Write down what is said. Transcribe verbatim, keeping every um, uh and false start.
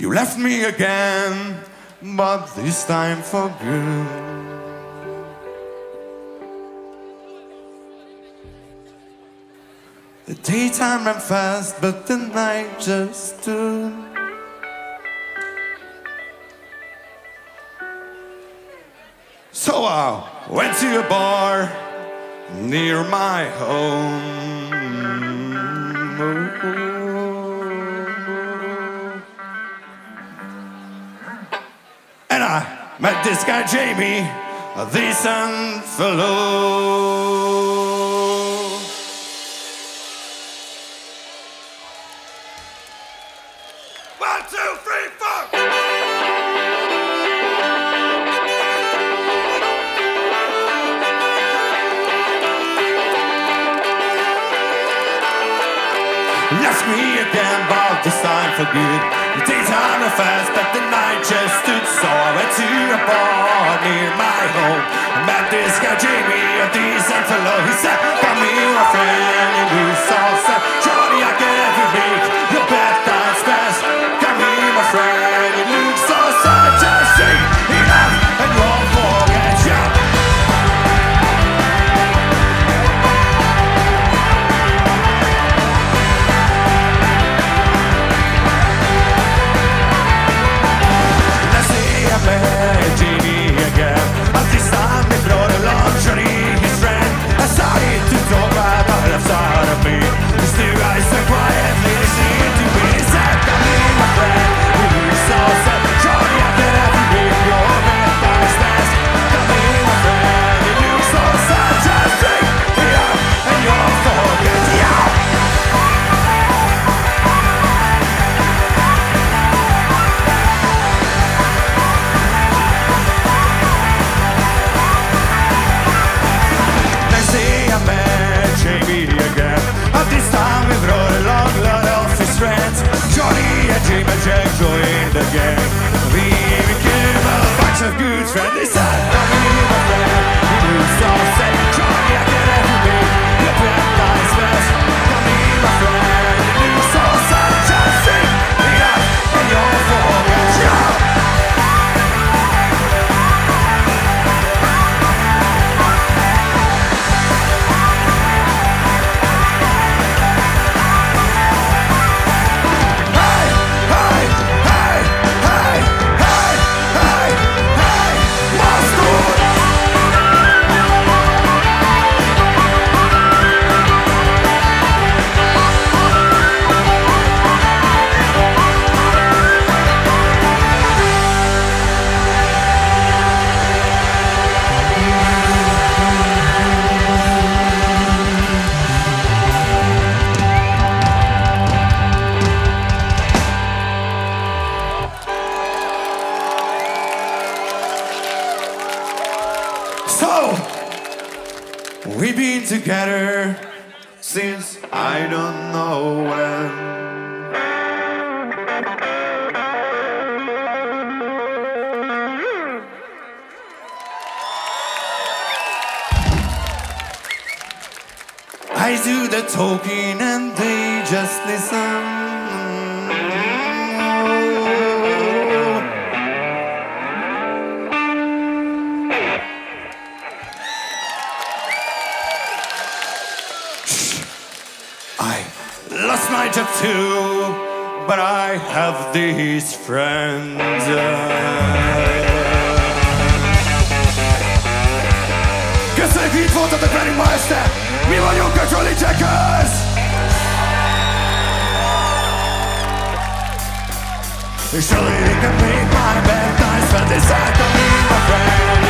You left me again, but this time for good. The daytime ran fast, but the night just stood. So I went to a bar near my home, and I met this guy Jamie, a decent fellow. One, two, three, four. Left me again, but this time for good. The daytime ran fast, but the night just stood. So I went to a bar near my home. I met this guy Jamie, a decent fellow. He said, "Come here, my friend, and you saw said, Johnny, I get every week. Your bedtime's best. Come here, my friend, you look so sad. Just say enough, and won't forget you." Jamie again, and this time he brought a luxury, his friend. I started to talk about the left side of me. These two guys so quietly listening to me. He said, "Come here, my friend, you look so sad. Johnny, I can have you with your bedtime's best. Come here, my friend, you look so sad. Just drink it up and you'll forget you." Jamie again, and this time we brought a long lot of his friends. Johnny and Jim and Jack joined the gang. We became a bunch of good friends. They said, "Come here, my friend, you look so sad. Johnny, I can have you with your bedtime's best. Come here, my friend, you look so sad. Just sing it up and you'll forget you." So, we've been together since I don't know when. I do the talking and they just listen. I lost my job too, but I have these friends. Cause I keep fått att det blir majestät. Vi var jungkar Charlie Checkers. Surely they can make my bedtime spend this at the me, my friend.